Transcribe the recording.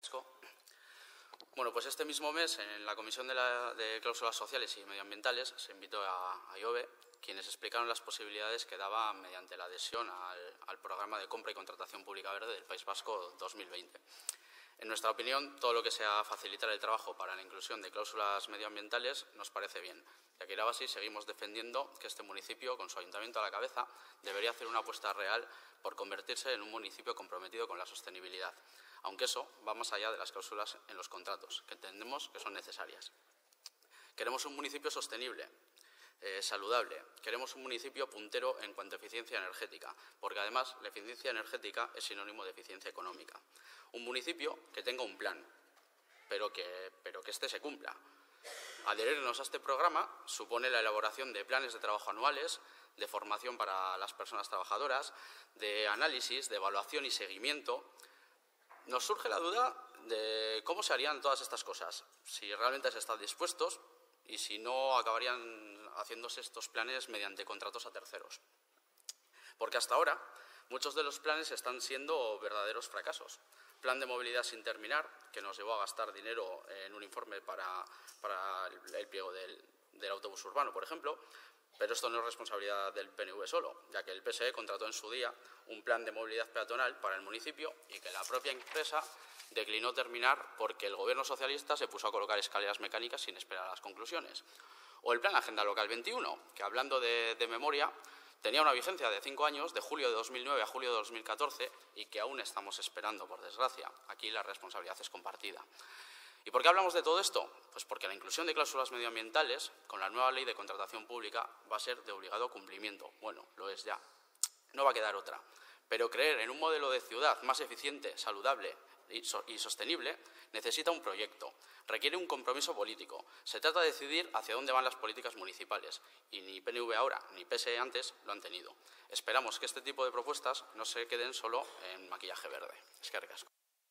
Bueno, pues este mismo mes, en la Comisión de Cláusulas Sociales y Medioambientales, se invitó a IOBE, quienes explicaron las posibilidades que daba mediante la adhesión al programa de compra y contratación pública verde del País Vasco 2020. En nuestra opinión, todo lo que sea facilitar el trabajo para la inclusión de cláusulas medioambientales nos parece bien. Y aquí en Irabasi seguimos defendiendo que este municipio, con su ayuntamiento a la cabeza, debería hacer una apuesta real por convertirse en un municipio comprometido con la sostenibilidad, aunque eso va más allá de las cláusulas en los contratos, que entendemos que son necesarias. Queremos un municipio sostenible, saludable. Queremos un municipio puntero en cuanto a eficiencia energética, porque además la eficiencia energética es sinónimo de eficiencia económica. Un municipio que tenga un plan, pero que éste se cumpla. Adherirnos a este programa supone la elaboración de planes de trabajo anuales, de formación para las personas trabajadoras, de análisis, de evaluación y seguimiento. Nos surge la duda de cómo se harían todas estas cosas, si realmente se están dispuestos y si no acabarían haciéndose estos planes mediante contratos a terceros. Porque hasta ahora muchos de los planes están siendo verdaderos fracasos. Plan de movilidad sin terminar, que nos llevó a gastar dinero en un informe para el pliego del autobús urbano, por ejemplo, pero esto no es responsabilidad del PNV solo, ya que el PSE contrató en su día un plan de movilidad peatonal para el municipio y que la propia empresa declinó terminar porque el Gobierno socialista se puso a colocar escaleras mecánicas sin esperar a las conclusiones. O el Plan Agenda Local 21, que hablando de memoria, tenía una vigencia de 5 años, de julio de 2009 a julio de 2014, y que aún estamos esperando, por desgracia. Aquí la responsabilidad es compartida. ¿Y por qué hablamos de todo esto? Pues porque la inclusión de cláusulas medioambientales con la nueva ley de contratación pública va a ser de obligado cumplimiento. Bueno, lo es ya. No va a quedar otra. Pero creer en un modelo de ciudad más eficiente, saludable y sostenible necesita un proyecto, requiere un compromiso político. Se trata de decidir hacia dónde van las políticas municipales y ni PNV ahora ni PSE antes lo han tenido. Esperamos que este tipo de propuestas no se queden solo en maquillaje verde. Eskerrik asko.